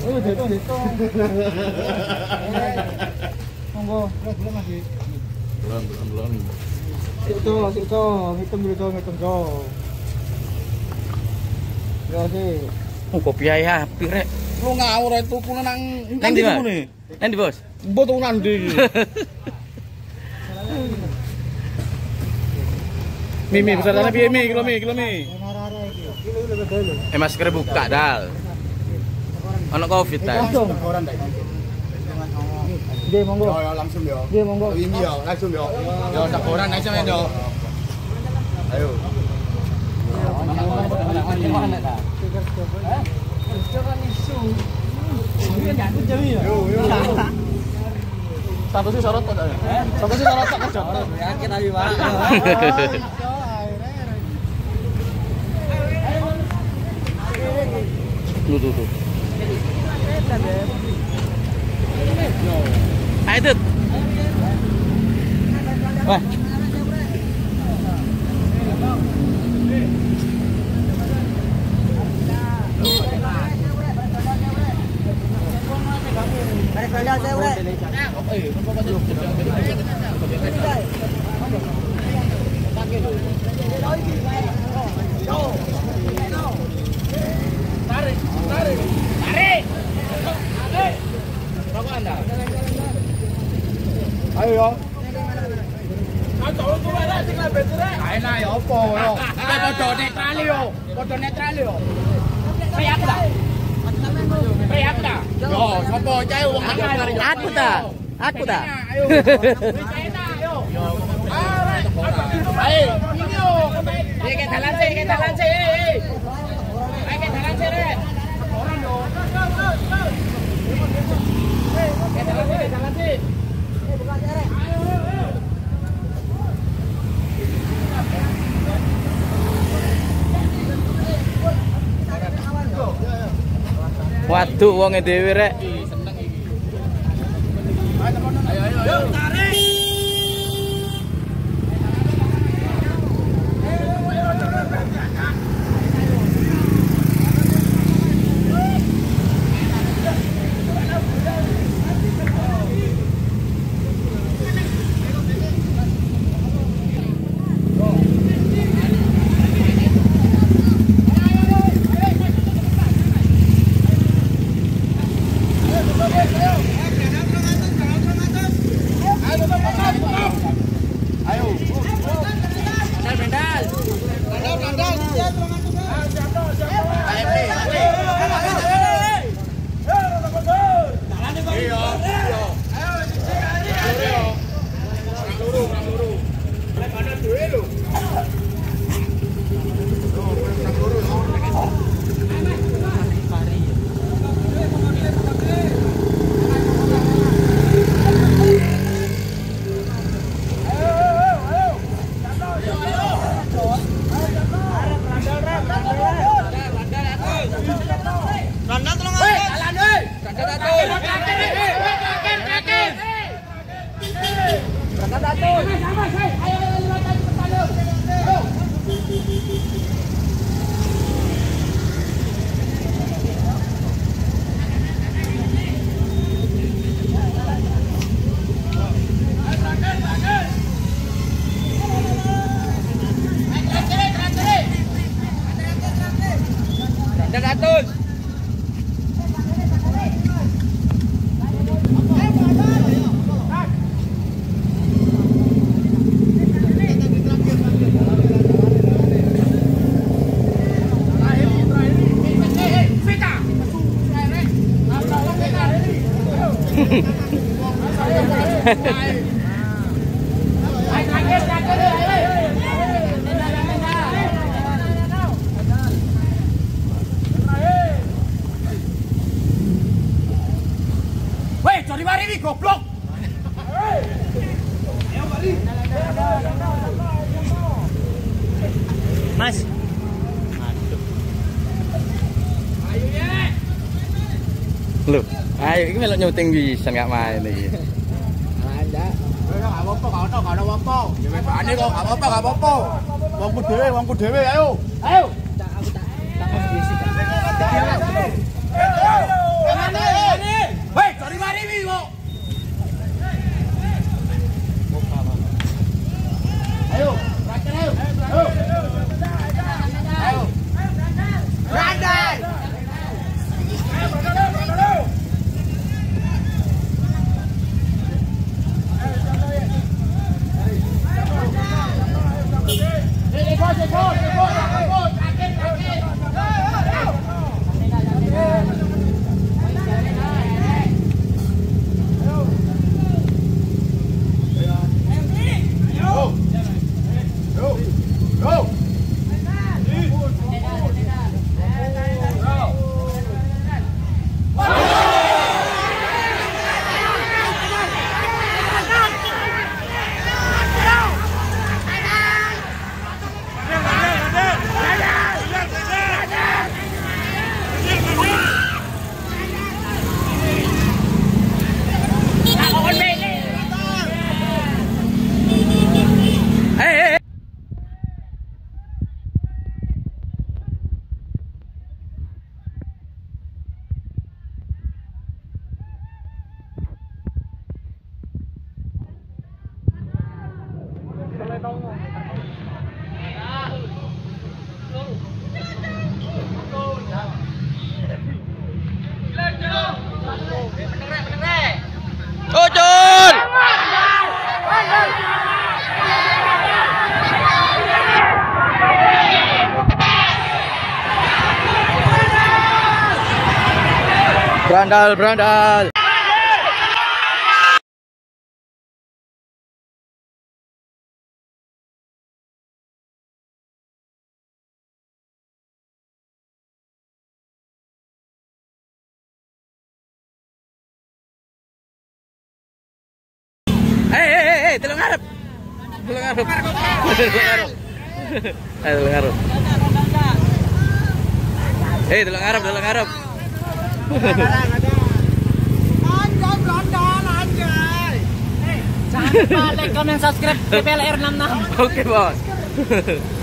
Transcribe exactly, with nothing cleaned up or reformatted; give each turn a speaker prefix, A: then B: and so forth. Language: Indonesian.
A: Oh, dihitung, dihitung. Monggo, belum masih.
B: Belum, belum, belum.
A: Situ, situ, hitung dulu, hitung dong. Ya sih.
C: Oh, kopi ayah api rek.
B: Lu ngawur itu kulo nang
C: Nang ndi, Mas? Nang ndi, Bos?
B: Mboten nandi. Mimi pesanane piye mi? Kilo mi, kilo mi.
C: Eh masker buka dal. Ono Covid ta.
A: Dia monggo.
B: Ya langsung yo.
A: Dia monggo.
B: Ini yo, langsung yo. Yo sakoran aja men yo. Ayo. Satu sih sorot kok. Satu sih sorot kok kerja.
A: Yakin abi, Pak.
C: Tuh tuh tuh. Ayo Tut. Wah.
B: Tarik, tarik. Tarik. Tarik. Berapa Anda? Ayo yo. Enak ya apa yo? Padha netral yo. Padha netral yo. Kayak apa? Kayak apa? Yo, sapa cah wong
C: Aku ta. Aku ta.
B: Ayo. Ayo. Ayo, ini yo. Iki dalan sih, iki dalan sih. Iki dalan sih rek. Orang yo. Iki dalan sih, dalan sih.
C: Waduh wonge dhewe rek.
B: Ayo ayo ayo. Tarik. Weh, cari mari nih goblok.
C: Mas.
B: Ayo ya.
C: Loh, ayo iki melok nyuting pisan gak main iki.
A: Ada.
B: Enggak apa-apa, enggak ada, enggak ada apa-apa. Ya wis ane kok, enggak apa-apa, enggak apa-apa. Wongku dhewe, wongku dhewe, ayo. Ayo.
A: Tak aku tak tak kondisi kan.
B: Ayo.
C: Berandal, berandal. Eh, eh, eh, eh, telung ngarep. Telung ngarep. Telung ngarep. Eh, telung ngarep. Eh, telung ngarep, telung ngarep.
D: Jangan lupa like, comment, subscribe P P L R enam enam.
C: Oke, Bos.